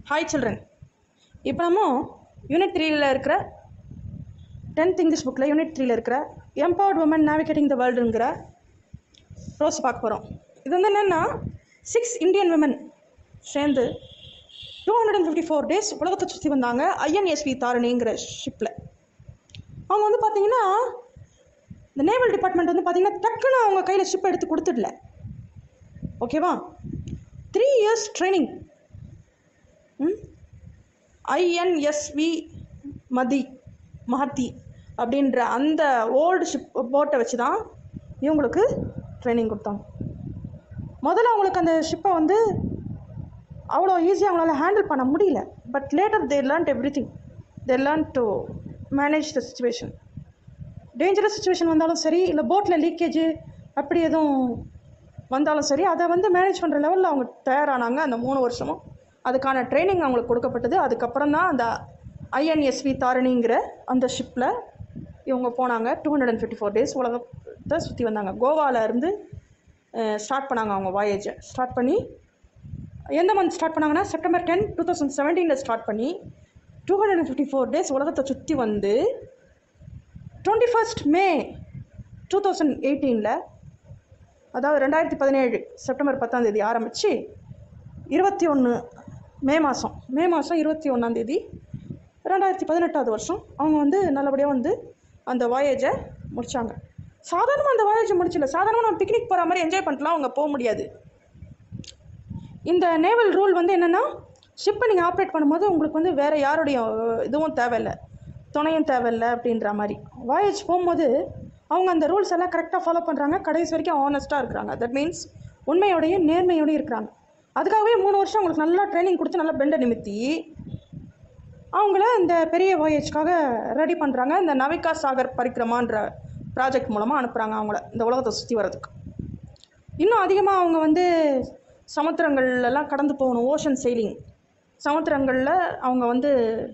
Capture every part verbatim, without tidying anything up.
Hi children. இப்போ நம்ம unit த்ரீல இருக்கிற டென்த் இங்கிலீஷ் புக்கில் யூனிட் த்ரீல இருக்கிற எம்பவர்ட் உமன் நேவிகேட்டிங் த வேர்ல்டுங்கிற ப்ரோஸ் பார்க்க போகிறோம். இது வந்து என்னென்னா சிக்ஸ் இந்தியன் விமன் சேர்ந்து two hundred and fifty four days உலகத்தை சுற்றி வந்தாங்க ஐஎன்எஸ்வி தாரணிங்கிற ஷிப்பில். அவங்க வந்து பார்த்திங்கன்னா இந்த நேவல் டிபார்ட்மெண்ட் வந்து பார்த்திங்கன்னா டக்குன்னு அவங்க கையில் ஷிப்பை எடுத்து கொடுத்துடல. ஓகேவா? Three years training. ஐஎன்எஸ்வி மதி மஹதி அப்படின்ற அந்த ஓல்டு ஷிப் போட்டை வச்சு தான் இவங்களுக்கு ட்ரைனிங் கொடுத்தாங்க. முதல்ல அவங்களுக்கு அந்த ஷிப்பை வந்து அவ்வளோ ஈஸியாக அவங்களால ஹேண்டில் பண்ண முடியல. But later they learned everything. They learn to manage the situation. Dangerous situation வந்தாலும் சரி, இல்லை போட்டில் லீக்கேஜு அப்படி எதுவும் வந்தாலும் சரி, அதை வந்து மேனேஜ் பண்ணுற லெவலில் அவங்க தயாரானாங்க. அந்த மூணு வருஷமும் அதுக்கான ட்ரைனிங் அவங்களுக்கு கொடுக்கப்பட்டது. அதுக்கப்புறம் தான் அந்த ஐஎன்எஸ்வி தாரணிங்கிற அந்த ஷிப்பில் இவங்க போனாங்க. Two hundred and fifty four days உலகத்தை சுற்றி வந்தாங்க. கோவாவில் இருந்து ஸ்டார்ட் பண்ணாங்க அவங்க வாயேஜை. ஸ்டார்ட் பண்ணி எந்த மந்த் ஸ்டார்ட் பண்ணாங்கன்னா செப்டம்பர் டென் டூ தௌசண்ட் செவன்டீனில் ஸ்டார்ட் பண்ணி two hundred and fifty four days உலகத்தை சுற்றி வந்து twenty first May two thousand எயிட்டீனில், அதாவது ரெண்டாயிரத்தி பதினேழு செப்டம்பர் பத்தாம் தேதி ஆரம்பித்து இருபத்தி ஒன்று மே மாதம் மே மாதம் இருபத்தி ஒன்றாந்தேதி ரெண்டாயிரத்தி பதினெட்டாவது வருஷம் அவங்க வந்து நல்லபடியாக வந்து அந்த வாயேஜை முடித்தாங்க. சாதாரணமாக அந்த வாயேஜை முடிச்சில்ல, சாதாரணமாக நம்ம பிக்னிக் போகிற மாதிரி என்ஜாய் பண்ணலாம் அவங்க போக முடியாது. இந்த நேவல் ரூல் வந்து என்னென்னா, ஷிப்பை நீங்கள் ஆப்ரேட் பண்ணும்போது உங்களுக்கு வந்து வேறு யாருடைய இதுவும் தேவையில்லை, துணையும் தேவையில்லை அப்படின்ற மாதிரி. வாயேஜ் போகும்போது அவங்க அந்த ரூல்ஸ் எல்லாம் கரெக்டாக ஃபாலோ பண்ணுறாங்க. கடைசி வரைக்கும் ஆனஸ்ட்டாக இருக்கிறாங்க. தட் மீன்ஸ் உண்மையோடையும் நேர்மையோடையும் இருக்கிறாங்க. அதுக்காகவே மூணு வருஷம் அவங்களுக்கு நல்லா ட்ரைனிங் கொடுத்து நல்லா பெண்டை நிமித்தி அவங்கள இந்த பெரிய வாயேஜ்க்காக ரெடி பண்ணுறாங்க. இந்த நவிகா சாகர் பரிக்கிரமான்ற ப்ராஜெக்ட் மூலமாக அனுப்புகிறாங்க அவங்கள இந்த உலகத்தை சுற்றி வர்றதுக்கு. இன்னும் அதிகமாக அவங்க வந்து சமுத்திரங்கள்லாம் கடந்து போகணும். ஓஷன் செயிலிங், சமுத்திரங்களில் அவங்க வந்து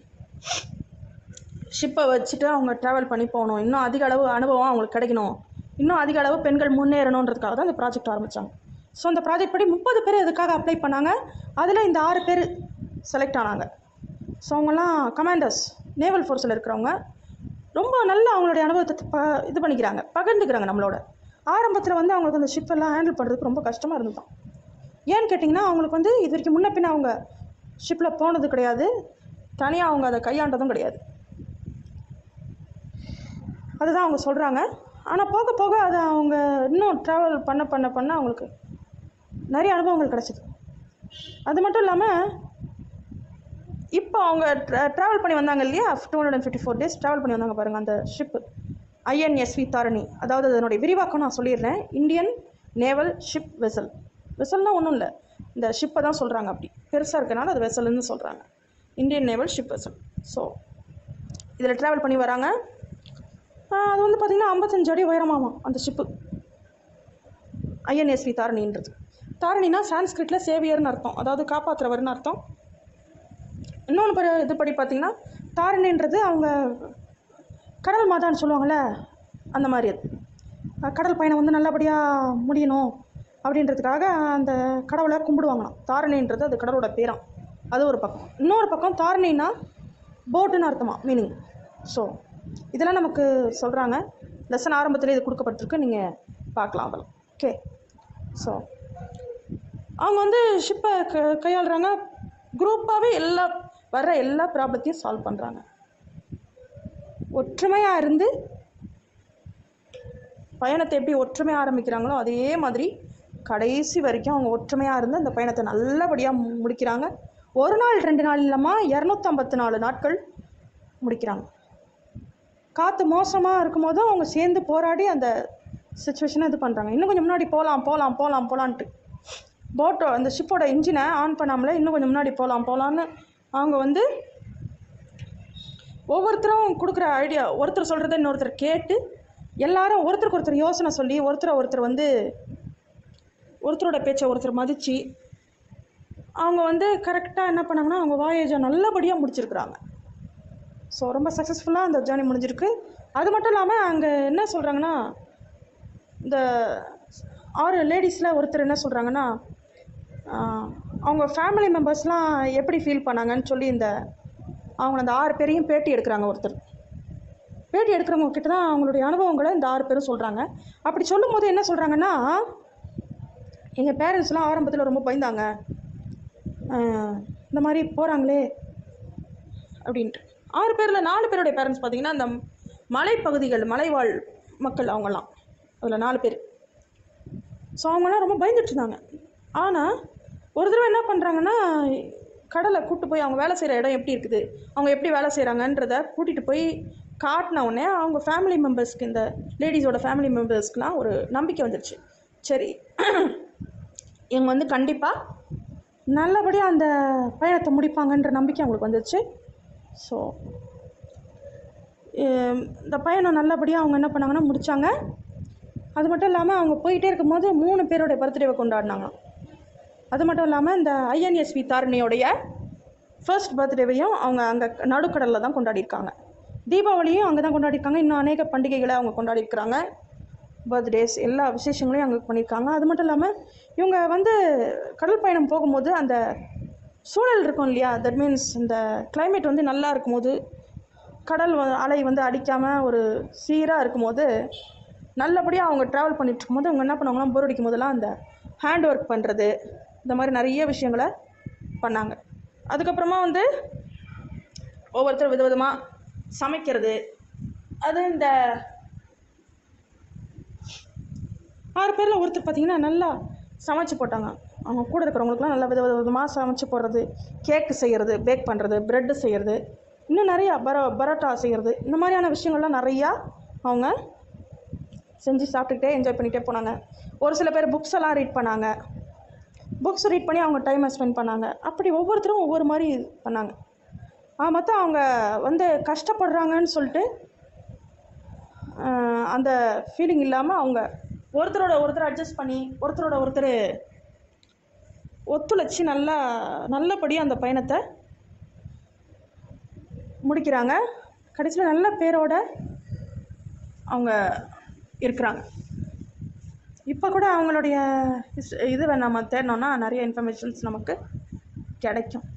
ஷிப்பை வச்சுட்டு அவங்க ட்ராவல் பண்ணி போகணும். இன்னும் அதிக அளவு அனுபவம் அவங்களுக்கு கிடைக்கணும். இன்னும் அதிக அளவு பெண்கள் முன்னேறணுன்றதுக்காக தான் இந்த ப்ராஜெக்ட் ஆரம்பித்தாங்க. ஸோ அந்த ப்ராஜெக்ட் படி முப்பது பேர் இதுக்காக அப்ளை பண்ணாங்க. அதில் இந்த ஆறு பேர் செலக்ட் ஆனாங்க. ஸோ அவங்கெல்லாம் கமாண்டர்ஸ், நேவல் ஃபோர்ஸில் இருக்கிறவங்க. ரொம்ப நல்லா அவங்களுடைய அனுபவத்தை ப இது பண்ணிக்கிறாங்க, பகிர்ந்துக்கிறாங்க நம்மளோட. ஆரம்பத்தில் வந்து அவங்களுக்கு அந்த ஷிப்பெல்லாம் ஹேண்டில் பண்ணுறதுக்கு ரொம்ப கஷ்டமாக இருந்துதான். ஏன்னு கேட்டிங்கன்னா, அவங்களுக்கு வந்து இது வரைக்கும் முன்ன பின்ன அவங்க ஷிப்பில் போனது கிடையாது, தனியாக அவங்க அதை கையாண்டதும் கிடையாது. அதுதான் அவங்க சொல்கிறாங்க. ஆனால் போக போக அதை அவங்க இன்னும் ட்ராவல் பண்ண பண்ண பண்ண அவங்களுக்கு நிறைய அனுபவங்கள் கிடச்சிது. அது மட்டும் இல்லாமல் இப்போ அவங்க ட்ரா ட்ராவல் பண்ணி வந்தாங்க இல்லையா, two hundred and fifty four days travel பண்ணி வந்தாங்க பாருங்கள் அந்த ஷிப்பு ஐஎன்எஸ்வி தாரணி. அதாவது அதனுடைய விரிவாக்கம் நான் சொல்லிடுறேன். Indian naval ship vessel. வெசல்னால் ஒன்றும் இல்லை, இந்த ஷிப்பை தான் சொல்கிறாங்க. அப்படி பெருசாக இருக்கனால அது வெசல்னு சொல்கிறாங்க. Indian naval ship vessel. So இதில் ட்ராவல் பண்ணி வராங்க. அது வந்து பார்த்திங்கன்னா ஐம்பத்தஞ்சு அடி உயரமாகும் அந்த ஷிப்பு ஐஎன்எஸ்வி தாரணின்றது. தாரணினா சான்ஸ்கிரிட்டில் சேவியர்னு அர்த்தம், அதாவது காப்பாற்றுறவர்னு அர்த்தம். இன்னொன்று படி இதுபடி பார்த்திங்கன்னா தாரணின்றது அவங்க கடல் மாதான்னு சொல்லுவாங்கள்ல, அந்த மாதிரி. அது கடல் பயணம் வந்து நல்லபடியாக முடியணும் அப்படின்றதுக்காக அந்த கடவுளை கும்பிடுவாங்களாம். தாரணின்றது அது கடவுளோட பேராம். அது ஒரு பக்கம். இன்னொரு பக்கம் தாரணின்னா போட்டுன்னு அர்த்தமா மீனிங். ஸோ இதெல்லாம் நமக்கு சொல்கிறாங்க. லெசன் ஆரம்பத்தில் இது கொடுக்கப்பட்டிருக்கு, நீங்கள் பார்க்கலாம் அதெல்லாம். ஓகே. ஸோ அவங்க வந்து ஷிப்பை க கையாளுறாங்க. குரூப்பாகவே எல்லா வர்ற எல்லா ப்ராப்ளத்தையும் சால்வ் பண்ணுறாங்க. ஒற்றுமையாக இருந்து பயணத்தை எப்படி ஒற்றுமையாக ஆரம்பிக்கிறாங்களோ அதே மாதிரி கடைசி வரைக்கும் அவங்க ஒற்றுமையாக இருந்து அந்த பயணத்தை நல்லபடியாக முடிக்கிறாங்க. ஒரு நாள் ரெண்டு நாள் இல்லாமல் இரநூத்தம்பத்து நாலு நாட்கள் முடிக்கிறாங்க. காற்று மோசமாக இருக்கும் போதும் அவங்க சேர்ந்து போராடி அந்த சுச்சுவேஷனை இது பண்ணுறாங்க. இன்னும் கொஞ்சம் முன்னாடி போகலாம் போகலாம் போகலாம் போகலான்ட்டு போட்டோ அந்த ஷிப்போட இன்ஜினை ஆன் பண்ணாமலே இன்னும் கொஞ்சம் முன்னாடி போகலாம் போகலான்னு அவங்க வந்து ஒவ்வொருத்தரும் கொடுக்குற ஐடியா, ஒருத்தர் சொல்கிறத இன்னொருத்தர் கேட்டு எல்லாரும் ஒருத்தருக்கு ஒருத்தர் யோசனை சொல்லி ஒருத்தரை ஒருத்தர் வந்து ஒருத்தரோட பேச்சை ஒருத்தர் மதித்து அவங்க வந்து கரெக்டாக என்ன பண்ணாங்கன்னா அவங்க வாயேஜை நல்லபடியாக முடிச்சிருக்கிறாங்க. ஸோ ரொம்ப சக்ஸஸ்ஃபுல்லாக அந்த ஜேர்னி முடிஞ்சிருக்கு. அது மட்டும் இல்லாமல் அங்கே என்ன சொல்கிறாங்கன்னா, இந்த ஆறு லேடிஸில் ஒருத்தர் என்ன சொல்கிறாங்கன்னா, அவங்க ஃபேமிலி மெம்பர்ஸ்லாம் எப்படி ஃபீல் பண்ணாங்கன்னு சொல்லி இந்த அவங்க அந்த ஆறு பேரையும் பேட்டி எடுக்கிறாங்க. ஒருத்தர் பேட்டி எடுக்கிறவங்க கிட்ட தான் அவங்களுடைய அனுபவங்களை இந்த ஆறு பேரும் சொல்கிறாங்க. அப்படி சொல்லும் போது என்ன சொல்கிறாங்கன்னா, எங்கள் பேரண்ட்ஸ்லாம் ஆரம்பத்தில் ரொம்ப பயந்தாங்க, இந்த மாதிரி போகிறாங்களே அப்படின்ட்டு. ஆறு பேரில் நாலு பேருடைய பேரண்ட்ஸ் பார்த்திங்கன்னா அந்த மலைப்பகுதிகள் மலைவாழ் மக்கள் அவங்கெல்லாம், அதில் நாலு பேர். ஸோ அவங்களாம் ரொம்ப பயந்துட்டு இருந்தாங்க. ஆனால் ஒரு தடவை என்ன பண்ணுறாங்கன்னா, கடலை கூப்பிட்டு போய் அவங்க வேலை செய்கிற இடம் எப்படி இருக்குது, அவங்க எப்படி வேலை செய்கிறாங்கன்றத கூட்டிகிட்டு போய் காட்டின உடனே அவங்க ஃபேமிலி மெம்பர்ஸ்க்கு, இந்த லேடிஸோட ஃபேமிலி மெம்பர்ஸ்க்குலாம் ஒரு நம்பிக்கை வந்துடுச்சு. சரி, இவங்க வந்து கண்டிப்பாக நல்லபடியாக அந்த பயணத்தை முடிப்பாங்கன்ற நம்பிக்கை அவங்களுக்கு வந்துடுச்சு. ஸோ இந்த பயணம் நல்லபடியாக அவங்க என்ன பண்ணாங்கன்னா முடித்தாங்க. அது மட்டும் இல்லாமல் அவங்க போயிட்டே இருக்கும்போது மூணு பேருடைய பர்த்டேவை கொண்டாடினாங்க. அது மட்டும் இல்லாமல் இந்த ஐஎன்எஸ்வி தாரிணியோடைய ஃபர்ஸ்ட் பர்த்டேவையும் அவங்க அங்கே நடுக்கடலில் தான் கொண்டாடியிருக்காங்க. தீபாவளியும் அங்கே தான் கொண்டாடிருக்காங்க. இன்னும் அநேக பண்டிகைகளை அவங்க கொண்டாடிருக்கிறாங்க. பர்த்டேஸ் எல்லா விசேஷங்களையும் அங்கே பண்ணியிருக்காங்க. அது மட்டும் இல்லாமல் இவங்க வந்து கடல் பயணம் போகும்போது அந்த சூழல் இருக்கும் இல்லையா, தட் மீன்ஸ் இந்த கிளைமேட் வந்து நல்லா இருக்கும்போது, கடல் அலை வந்து அடிக்காமல் ஒரு சீராக இருக்கும்போது, நல்லபடியாக அவங்க ட்ராவல் பண்ணிட்டு இருக்கும்போது அவங்க என்ன பண்ணுவாங்கன்னா, போர் அடிக்கும் போதெல்லாம் அந்த ஹேண்ட் ஒர்க் பண்ணுறது, இந்த மாதிரி நிறைய விஷயங்களை பண்ணாங்க. அதுக்கப்புறமா வந்து ஒவ்வொருத்தர் விதவிதமாக சமைக்கிறது. அது இந்த ஆறு பேரில் ஒருத்தர் பார்த்திங்கன்னா நல்லா சமைச்சு போட்டாங்க. அவங்க கூட இருக்கிறவங்களுக்குலாம் நல்லா வித விதமாக சமைச்சு போடுறது, கேக்கு செய்கிறது, பேக் பண்ணுறது, ப்ரெட்டு செய்கிறது, இன்னும் நிறையா பரோ பரோட்டா செய்கிறது, இந்த மாதிரியான விஷயங்கள்லாம் நிறையா அவங்க செஞ்சு சாப்பிட்டுக்கிட்டே என்ஜாய் பண்ணிகிட்டே போனாங்க. ஒரு சில பேர் புக்ஸ் எல்லாம் ரீட் பண்ணாங்க. புக்ஸ் ரீட் பண்ணி அவங்க டைமை ஸ்பெண்ட் பண்ணாங்க. அப்படி ஒவ்வொருத்தரும் ஒவ்வொரு மாதிரி பண்ணாங்க. மொத்தம் அவங்க வந்து கஷ்டப்படுறாங்கன்னு சொல்லிட்டு அந்த ஃபீலிங் இல்லாமல் அவங்க ஒருத்தரோட ஒருத்தர் அட்ஜஸ்ட் பண்ணி ஒருத்தரோட ஒருத்தர் ஒத்துழைச்சி நல்லா நல்லபடியாக அந்த பயணத்தை முடிக்கிறாங்க. கடைசியில் நல்ல பேரோட அவங்க இருக்கிறாங்க. இப்போ கூட அவங்களுடைய இது நம்ம தேடினோன்னா நிறைய இன்ஃபர்மேஷன்ஸ் நமக்கு கிடைக்கும்.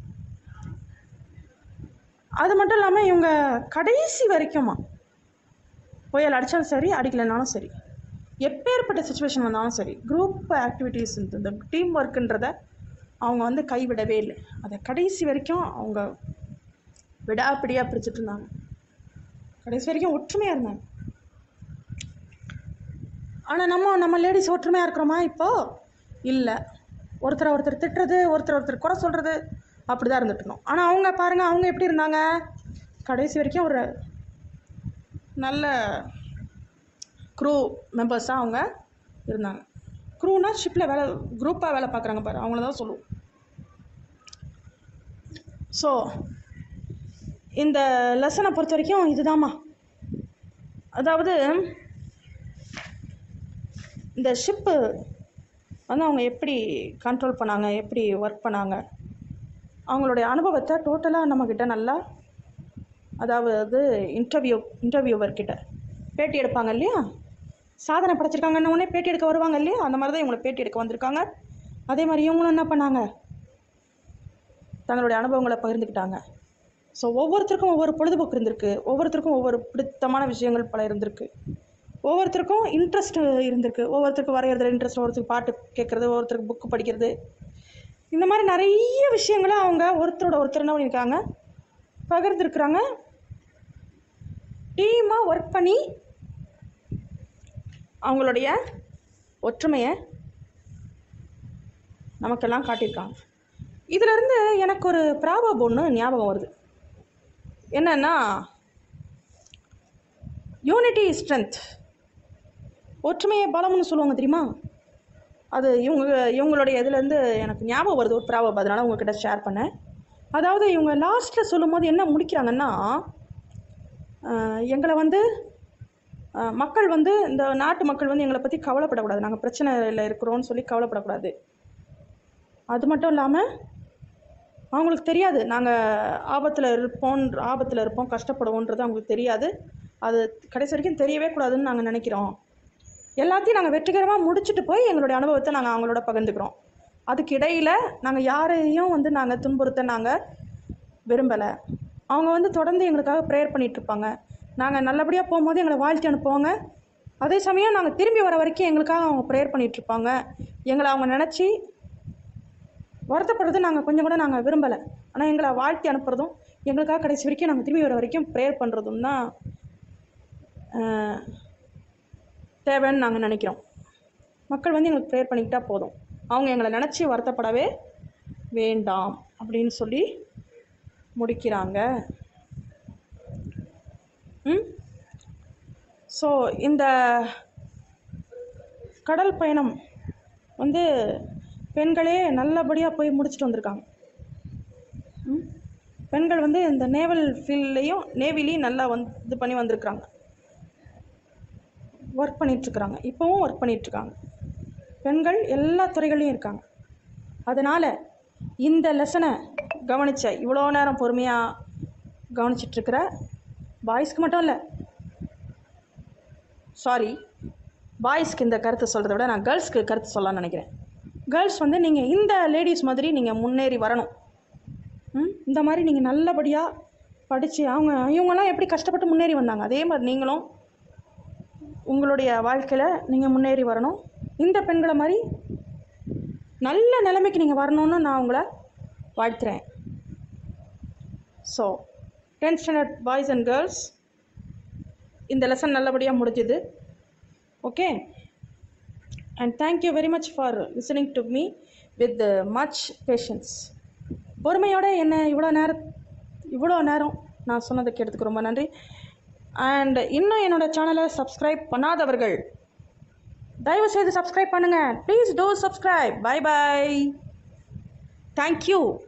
அது மட்டும் இல்லாமல் இவங்க கடைசி வரைக்குமா புயல் அடித்தாலும் சரி, அடிக்கலைனாலும் சரி, எப்பேற்பட்ட சுச்சுவேஷன் வந்தாலும் சரி, குரூப் ஆக்டிவிட்டீஸ், இந்த டீம் ஒர்க்குன்றதை அவங்க வந்து கைவிடவே இல்லை. அதை கடைசி வரைக்கும் அவங்க விடாப்பிடியாக பிடிச்சிட்டு இருந்தாங்க. கடைசி வரைக்கும் ஒற்றுமையாக இருந்தாங்க. ஆனால் நம்ம நம்ம லேடிஸ் ஒற்றுமையாக இருக்கிறோமா இப்போது? இல்லை. ஒருத்தரை ஒருத்தர் திட்டுறது, ஒருத்தர் ஒருத்தர் குறை சொல்கிறது, அப்படி தான் இருந்துட்டு இருந்தோம். ஆனால் அவங்க பாருங்கள், அவங்க எப்படி இருந்தாங்க, கடைசி வரைக்கும் ஒரு நல்ல க்ரூ மெம்பர்ஸாக அவங்க இருந்தாங்க. க்ரூனா ஷிப்பில் வேலை, குரூப்பாக வேலை பார்க்குறாங்க பாரு, அவங்கள தான் சொல்லுவோம். ஸோ இந்த லெசனை பொறுத்த வரைக்கும் இதுதாம்மா. அதாவது இந்த ஷிப்பு வந்து அவங்க எப்படி கண்ட்ரோல் பண்ணாங்க, எப்படி ஒர்க் பண்ணாங்க, அவங்களுடைய அனுபவத்தை டோட்டலாக நம்மக்கிட்ட நல்லா, அதாவது இன்டர்வியூ இன்டர்வியூவர்கிட்ட பேட்டி எடுப்பாங்க இல்லையா, சாதனை படைச்சிருக்காங்கன்னு உடனே பேட்டி எடுக்க வருவாங்க இல்லையா, அந்த மாதிரி தான் இவங்களை பேட்டி எடுக்க வந்திருக்காங்க. அதே மாதிரி இவங்களும் என்ன பண்ணாங்க, தங்களுடைய அனுபவங்களை பகிர்ந்துக்கிட்டாங்க. ஸோ ஒவ்வொருத்தருக்கும் ஒவ்வொரு பொழுதுபோக்கு இருந்திருக்கு, ஒவ்வொருத்தருக்கும் ஒவ்வொரு பிடித்தமான விஷயங்கள் பல இருந்திருக்கு, ஒவ்வொருத்தருக்கும் இன்ட்ரெஸ்ட் இருந்திருக்கு, ஒவ்வொருத்தருக்கும் வரைகிறதுல இன்ட்ரெஸ்ட், ஒருத்தருக்கு பாட்டு கேட்குறது, ஒருத்தருக்கு புக்கு படிக்கிறது, இந்த மாதிரி நிறைய விஷயங்களை அவங்க ஒருத்தரோட ஒருத்தர் என்ன பண்ணியிருக்காங்க, பகிர்ந்துருக்குறாங்க. டீமாக ஒர்க் பண்ணி அவங்களுடைய ஒற்றுமையை நமக்கெல்லாம் காட்டியிருக்காங்க. இதிலேருந்து எனக்கு ஒரு ப்ராவர்ப் ஒன்று ஞாபகம் வருது. என்னன்னா, யூனிட்டி இஸ் ஸ்ட்ரென்த், ஒற்றுமையை பலம்னு சொல்லுவாங்க தெரியுமா. அது இவங்க இவங்களுடைய இதுலேருந்து எனக்கு ஞாபகம் வருது ஒரு ப்ராவர்ப், அதனால் உங்ககிட்ட ஷேர் பண்ணேன். அதாவது இவங்க லாஸ்ட்டில் சொல்லும் போது என்ன முடிக்கிறாங்கன்னா, எங்களை வந்து மக்கள் வந்து, இந்த நாட்டு மக்கள் வந்து எங்களை பற்றி கவலைப்படக்கூடாது, நாங்கள் பிரச்சனையில் இருக்கிறோன்னு சொல்லி கவலைப்படக்கூடாது. அது மட்டும் இல்லாமல் அவங்களுக்கு தெரியாது நாங்கள் ஆபத்தில் இருப்போம் ஆபத்தில் இருப்போம் கஷ்டப்படுவோன்றது அவங்களுக்கு தெரியாது. அது கடைசி வரைக்கும் தெரியவே கூடாதுன்னு நாங்கள் நினைக்கிறோம். எல்லாத்தையும் நாங்கள் வெற்றிகரமாக முடிச்சுட்டு போய் எங்களுடைய அனுபவத்தை நாங்கள் அவங்களோட பகிர்ந்துக்கிறோம். அதுக்கு இடையில் நாங்கள் யாரையும் வந்து நாங்கள் துன்புறுத்த நாங்கள் விரும்பலை. அவங்க வந்து தொடர்ந்து எங்களுக்காக ப்ரேயர் பண்ணிகிட்ருப்பாங்க. நாங்கள் நல்லபடியாக போகும்போது எங்களை வாழ்த்தி அனுப்புவாங்க. அதே சமயம் நாங்கள் திரும்பி வர வரைக்கும் எங்களுக்காக அவங்க ப்ரேயர் பண்ணிகிட்ருப்பாங்க. எங்களை அவங்க நினச்சி வருத்தப்படுறது நாங்கள் கொஞ்சம் கூட நாங்கள் விரும்பலை. ஆனால் எங்களை வாழ்த்தி அனுப்புறதும் எங்களுக்காக கடைசி வரைக்கும் நாங்கள் திரும்பி வர வரைக்கும் ப்ரேயர் பண்ணுறதும் தான் தேவைன்னு நாங்கள் நினைக்கிறோம். மக்கள் வந்து எங்களுக்கு ப்ரேயர் பண்ணிக்கிட்டால் போதும், அவங்க எங்களை நினச்சி வருத்தப்படவே வேண்டாம் அப்படின்னு சொல்லி முடிக்கிறாங்க. ம் ஸோ இந்த கடல் பயணம் வந்து பெண்களே நல்லபடியாக போய் முடிச்சுட்டு வந்திருக்காங்க. ம் பெண்கள் வந்து இந்த நேவல் ஃபீல்ட்லேயும் நேவிலையும் நல்லா வந்து இது பண்ணி வந்திருக்கிறாங்க, ஒர்க் பண்ணிகிட்ருக்குறாங்க. இப்போவும் ஒர்க் பண்ணிகிட்ருக்காங்க. பெண்கள் எல்லா துறைகளையும் இருக்காங்க. அதனால் இந்த லெசனை கவனித்த இவ்வளோ நேரம் பொறுமையாக கவனிச்சிட்ருக்கிற பாய்ஸ்க்கு மட்டும் இல்லை, சாரி பாய்ஸ்க்கு இந்த கருத்தை சொல்கிறத விட நான் கேர்ள்ஸ்க்கு கருத்து சொல்லலாம்னு நினைக்கிறேன். கேர்ள்ஸ் வந்து நீங்கள் இந்த லேடிஸ் மாதிரி நீங்கள் முன்னேறி வரணும். ம் இந்த மாதிரி நீங்கள் நல்லபடியாக படித்து அவங்க இவங்கெல்லாம் எப்படி கஷ்டப்பட்டு முன்னேறி வந்தாங்க, அதே மாதிரி நீங்களும் உங்களுடைய வாழ்க்கையில் நீங்கள் முன்னேறி வரணும். இந்த பெண்களை மாதிரி நல்ல நிலைமைக்கு நீங்கள் வரணும்னு நான் உங்களை வாழ்த்துறேன். So tenth standard boys and girls, இந்த லெசன் நல்லபடியாக முடிஞ்சுது. Okay, and thank you very much for listening to me with much patience. பொறுமையோடு என்ன இவ்வளோ நேரம் இவ்வளோ நேரம் நான் சொன்னதை கேட்டதுக்கு ரொம்ப நன்றி. அண்ட் இன்னும் என்னோடய சேனலை சப்ஸ்கிரைப் பண்ணாதவர்கள் தயவுசெய்து சப்ஸ்கிரைப் பண்ணுங்கள். Please do subscribe. Bye bye. Thank you.